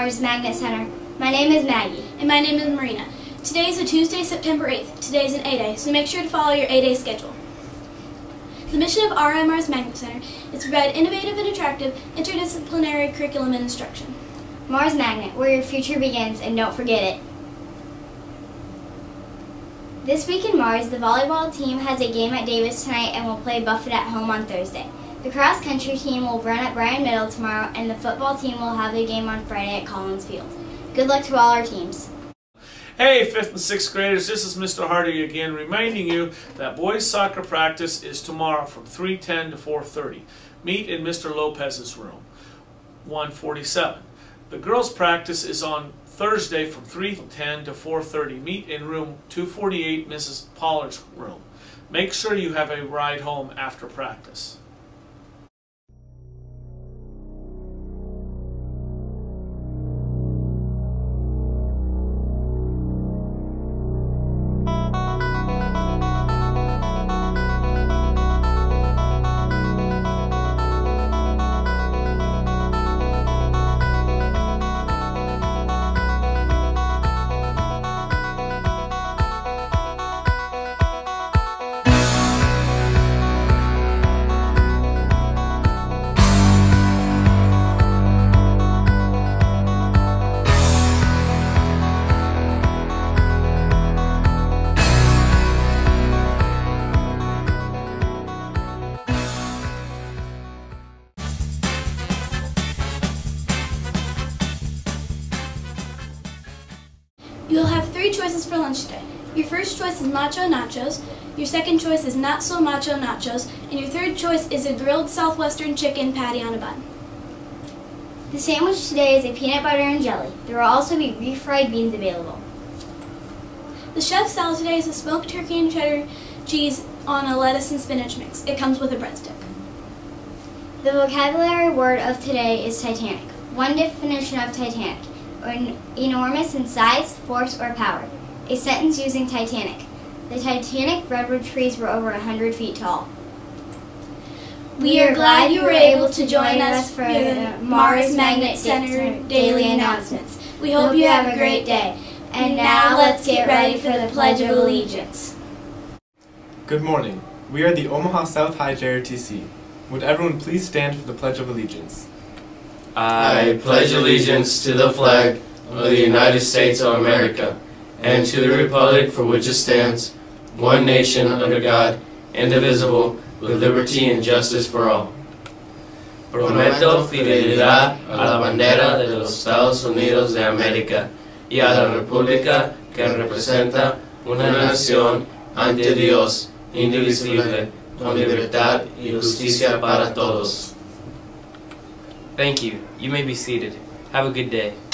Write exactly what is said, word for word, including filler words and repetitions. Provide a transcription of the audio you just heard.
Mars Magnet Center. My name is Maggie. And my name is Marina. Today is a Tuesday, September eighth. Today is an A-Day, so make sure to follow your A-Day schedule. The mission of R I Mars Magnet Center is to provide innovative and attractive interdisciplinary curriculum and instruction. Mars Magnet, where your future begins, and don't forget it. This week in Mars, the volleyball team has a game at Davis tonight and will play Buffett at home on Thursday. The cross-country team will run at Bryan Middle tomorrow, and the football team will have a game on Friday at Collins Field. Good luck to all our teams. Hey, fifth and sixth graders, this is Mister Hardy again, reminding you that boys soccer practice is tomorrow from three ten to four thirty. Meet in Mister Lopez's room, one forty-seven. The girls' practice is on Thursday from three ten to four thirty. Meet in room two forty-eight, Missus Pollard's room. Make sure you have a ride home after practice. You'll have three choices for lunch today. Your first choice is macho nachos, your second choice is not so macho nachos, and your third choice is a grilled southwestern chicken patty on a bun. The sandwich today is a peanut butter and jelly. There will also be refried beans available. The chef's salad today is a smoked turkey and cheddar cheese on a lettuce and spinach mix. It comes with a breadstick. The vocabulary word of today is Titanic. One definition of Titanic: enormous in size, force, or power. A sentence using Titanic. The Titanic redwood trees were over one hundred feet tall. We are glad you were able to join us for the Mars Magnet Center daily announcements. We hope you have a great day. And now let's get ready for the Pledge of Allegiance. Good morning. We are the Omaha South High J R T C. Would everyone please stand for the Pledge of Allegiance? I pledge allegiance to the flag of the United States of America and to the republic for which it stands, one nation under God, indivisible, with liberty and justice for all. Prometo fidelidad a la bandera de los Estados Unidos de América y a la república que representa una nación ante Dios, indivisible, con libertad y justicia para todos. Thank you. You may be seated. Have a good day.